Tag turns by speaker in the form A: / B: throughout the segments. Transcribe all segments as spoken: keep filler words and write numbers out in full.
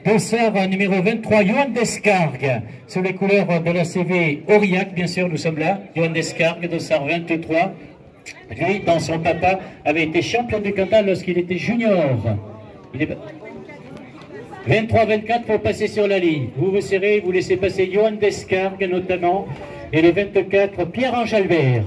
A: Dossard numéro vingt-trois, Johan Descargues, sous les couleurs de la C V Aurillac, bien sûr, nous sommes là. Johan Descargues, Dossard vingt-trois. Lui, dans son papa, avait été champion du Cantal lorsqu'il était junior. Il est... vingt-trois vingt-quatre, il faut passer sur la ligne. Vous vous serrez, vous laissez passer Johan Descargues notamment. Et le vingt-quatre, Pierre-Ange Albert.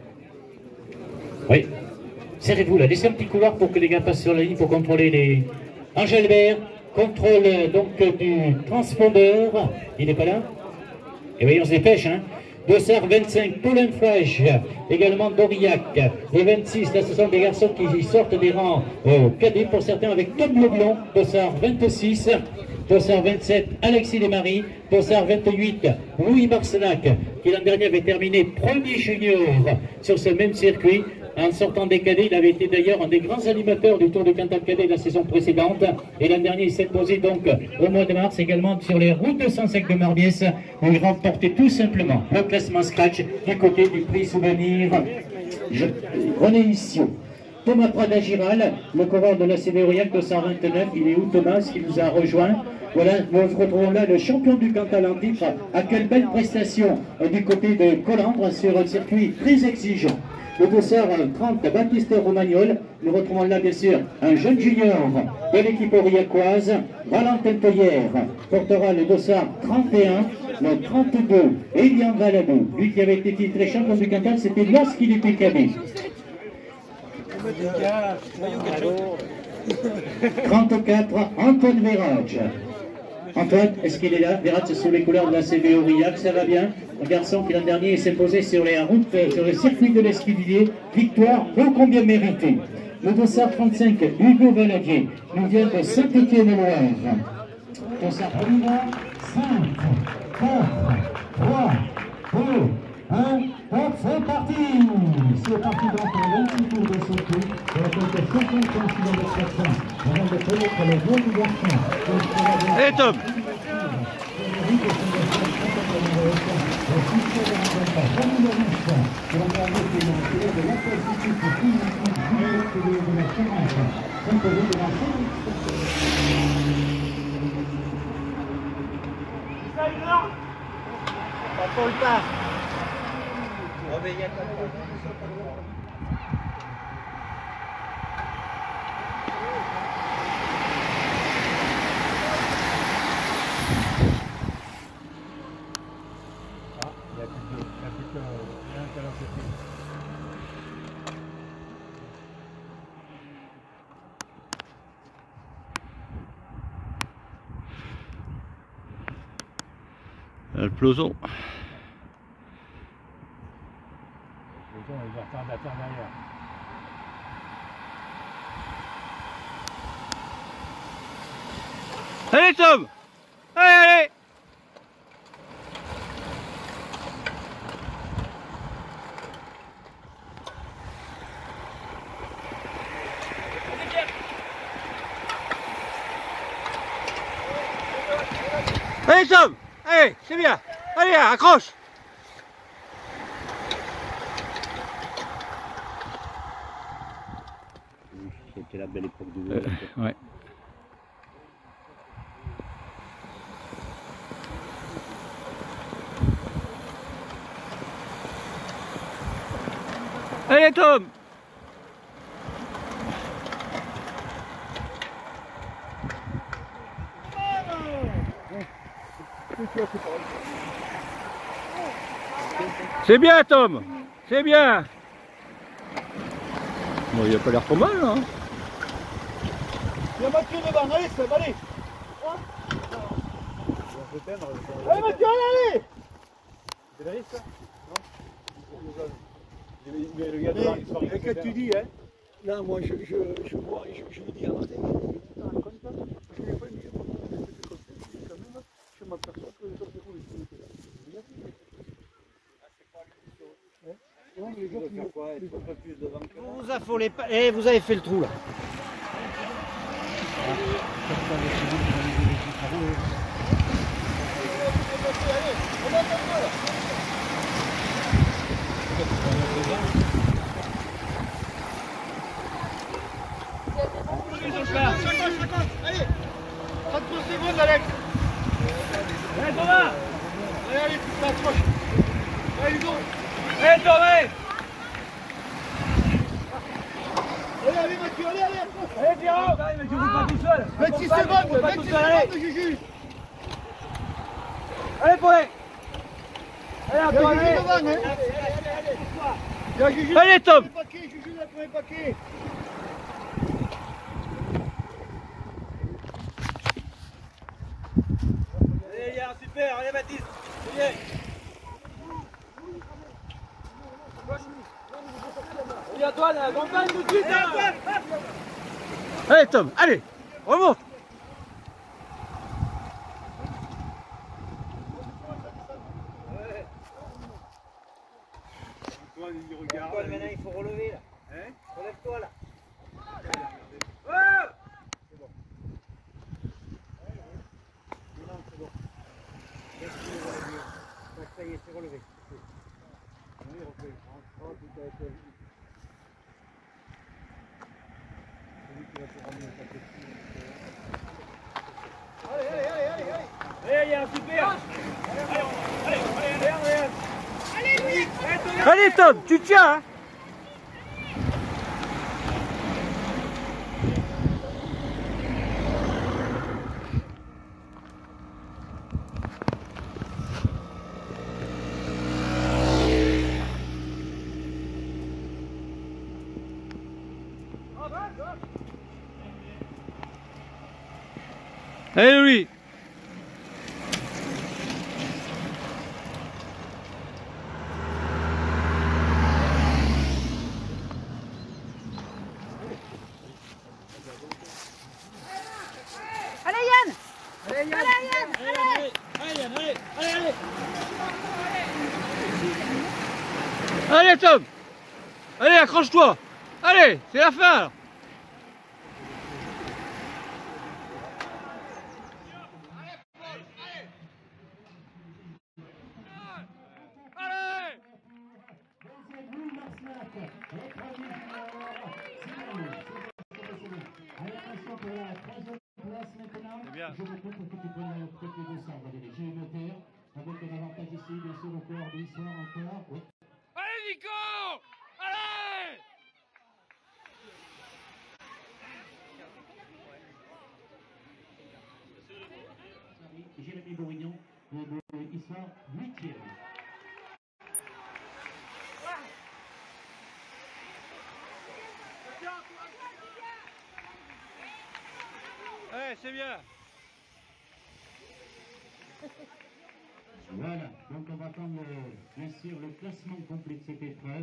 A: Oui. Serrez-vous là, laissez un petit couloir pour que les gars passent sur la ligne pour contrôler les... Ange Albert. Contrôle donc du transpondeur, il n'est pas là. Et oui, on se dépêche, hein. Dossard vingt-cinq, Paulin Flash, également d'Aurillac. Les vingt-six, là ce sont des garçons qui sortent des rangs euh, cadets pour certains avec Tom Leblon. Dossard vingt-six, Dossard vingt-sept, Alexis Desmaris. Dossard vingt-huit, Louis Marcenac, qui l'an dernier avait terminé premier junior sur ce même circuit. En sortant des cadets, il avait été d'ailleurs un des grands animateurs du Tour du Cantal cadet la saison précédente. Et l'an dernier, il s'est posé donc au mois de mars également sur les routes deux cent cinq de Marbiès, où il remportait tout simplement le classement scratch du côté du prix souvenir Je... René Issio. Thomas Prada-Giral, le coureur de la C V Aurillac deux cent vingt-neuf, il est où Thomas qui nous a rejoint? Voilà, nous retrouvons là le champion du Cantal en titre. À quelle belle prestation euh, du côté de Colandre sur un circuit très exigeant. Le Dossard trente, Baptiste Romagnol. Nous retrouvons là bien sûr un jeune junior de l'équipe aurillacoise, Valentin Toyère, portera le Dossard trente et un, le trente-deux, Elian Valadou. Lui qui avait été titré champion du Cantal, c'était lorsqu'il était cadet. trente-quatre, Antoine Verage. Antoine, est-ce qu'il est là? Verage sous les couleurs de la C V Aurillac, ça va bien? Un garçon qui l'an dernier s'est posé sur les routes, sur le circuit de l'Esquilier. Victoire ô combien méritée. Le Dossard trente-cinq, Hugo Valadier, nous vient de Saint-Étienne-Loire. Dossard cinq, quatre, trois, deux, un, hop, c'est parti. C'est parti donc pour vingt-six tours de circuit. Et la côte de soixante-quinze kilomètres par heure. Avant de connaître les jeunes garçons.
B: Allez Tom.
C: Pas le pas. Oh, mais il y a pas de...
B: Le peloton.
D: Le peloton, il va faire de la terre derrière.
B: Allez Tom. Allez, allez. Allez Tom. Allez, c'est bien. Allez, accroche.
A: C'était la belle époque du
B: euh, ouais. Allez Tom. C'est bien Tom. C'est bien. Bon, il a pas l'air trop mal hein.
C: Il y a Mathieu devant, allez Seb, allez. Allez Mathieu, allez, allez. C'est le risque ça? Mais le gars devant, il se parie. Qu'est-ce que tu dis hein? Là moi je, je, je vois, je, je lui dis à Martin, putain, un contact, je lui ai pas mis, quand même, je m'aperçois que les autres déroulent, ils sont là. Vous affolez pas, eh, vous avez fait le trou là. Allez, trois secondes, Alex.
B: Allez, Thomas.
C: Allez, allez, tu t'approches. Allez, Hugo.
B: Allez, Thomas.
C: Allez, allez, Mathieu, allez, allez, approche.
B: Allez, Pierrot. Mais tu roules pas tout seul.
C: vingt-six
B: Accompagne, tu roules
C: secondes,
B: pas tout
C: vingt-six
B: seul, allez.
C: secondes, Juju.
B: Allez, Paulet. Allez,
C: Il y a
B: Antoine,
C: Juju
B: allez.
C: devant, hein. Il y a Juju.
B: Allez, Tom.
C: Le premier paquet, Juju, le premier paquet.
B: Allez, Yann, super. Allez, Baptiste. Allez. Allez, Antoine, accompagne tout de suite. Allez, Tom, allez. Remonte.
C: Antoine, il regarde.
B: Antoine, maintenant, il faut relever, là.
C: Hein?
B: Relève-toi, là. Ça y est, c'est relevé.
C: Allez, allez, allez, allez, allez.
B: Allez, Yann, super.
C: Allez, lui.
B: Allez, Tom, tu tiens, hein. Allez, Louis.
E: Allez Yann.
C: Allez, Yann.
E: Allez Yann. Allez.
B: Allez, allez, allez, allez. Allez, Tom. Allez, accroche-toi. Allez, c'est la fin. Alors.
A: C'est bien. Je me coupe pour que tu prennes peut-être les deux cents, Valérie. J'ai une terre, avec un avantage ici, bien sûr, encore, d'histoire, encore. Oui.
B: Allez, Nico. Allez.
A: Jérémy Bourignon, de Histoire, huitième.
B: Ouais, c'est bien.
A: Voilà, donc on va attendre bien sûr le classement complet de cette épreuve.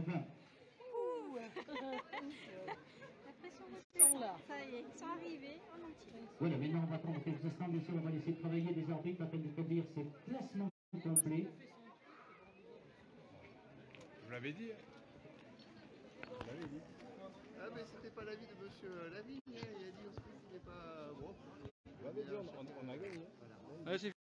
E: Ils sont là. Ça y est, ils sont arrivés en entier.
A: Voilà, maintenant on va prendre quelques instants, bien sûr, on va laisser travailler des arbitres afin d'établir ce classement complet.
D: Vous l'avez dit. Vous l'avez dit.
F: Ah mais c'était pas l'avis de monsieur Lavigne, hein. Il a dit aussi qu'il n'est pas bon.
D: Vous l'avez dit, on, on, on a gagné.
B: Allez, c'est